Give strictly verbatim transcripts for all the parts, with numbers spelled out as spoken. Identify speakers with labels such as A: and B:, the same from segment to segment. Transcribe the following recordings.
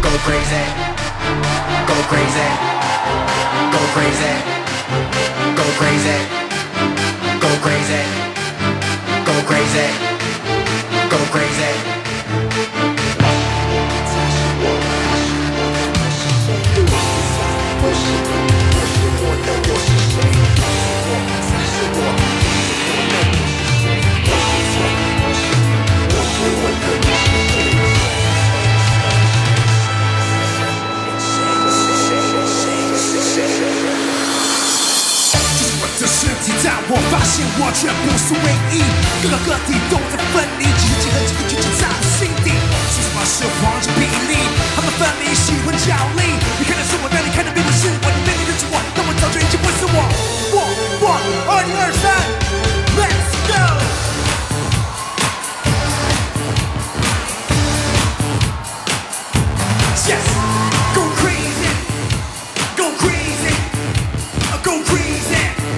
A: crazy, go crazy, go crazy, go crazy, go crazy, go crazy, go crazy.
B: 我发现我却不是唯一，各个个体都在分离，几十几个几个剧情在我心底。说实话是黄金比例，他们分离喜欢角力。你看的是我，但你看的并不是我，你没你认出我，但我早就已经不是我。我我二零二三 ，Let's go。Yes, go crazy, go crazy, go crazy.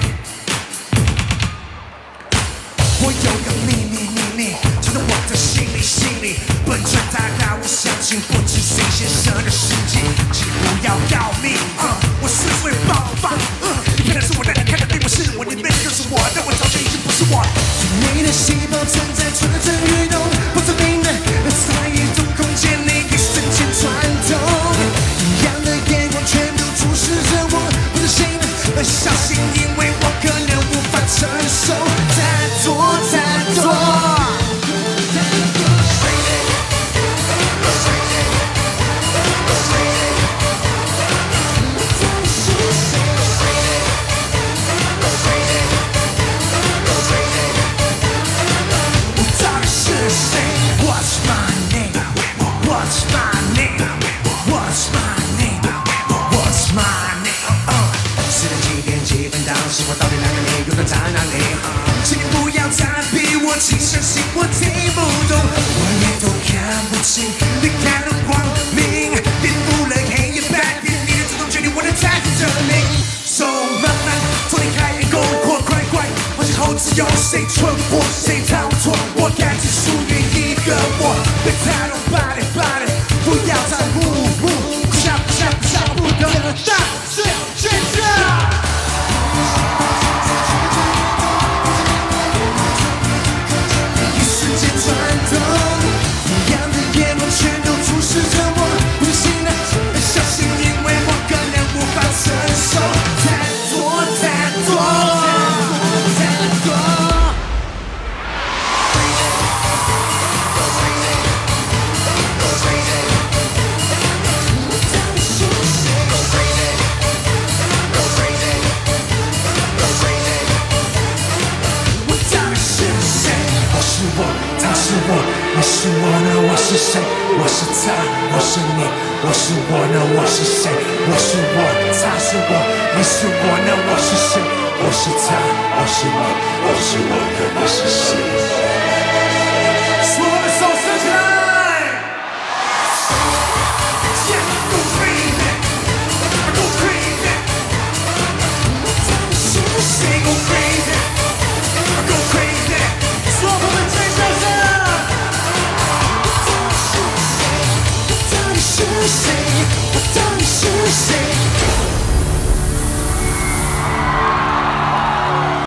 B: 我有个秘密，秘密就在我的心里，心里本质太大，我相信不止谁先生的世纪，请不要要命，uh, 我是会爆发，uh, 你看的是我，但你看的并不是我，你背的就是我，但我早就已经不是我。最美的细胞存在蠢蠢欲动，不证明的在移动空间里一瞬间转动，一样的眼光全都注视着我，不是谁的小心，因为我可能无法承受。太多太多。我到底是谁 ？What's my name? What's my name? What's my name? What's my name? 四点几点几分？当时我到底哪个你？又在在哪里？请你不要再逼我，请相信我听不懂，我也都看不清。你看的光明，颠覆了黑夜白天，你的主动决定我的态度证明。So 慢慢从你开眼，够快快快，往前后只有谁存活，谁逃脱？我该只属于一个我，别太多 body body， 不要再目目，下不下不下不得大是真的。转动，一样的眼光全都注视着我，不是新的小心，因为我可能无法承受太多太多太多。我到底是谁？我是我。他是我，你是我呢？我是谁？我是他，我是你，我是我呢？我是谁？我是我，他是我，你是我呢？我是谁？我是他，我是你，我是我呢？你是谁？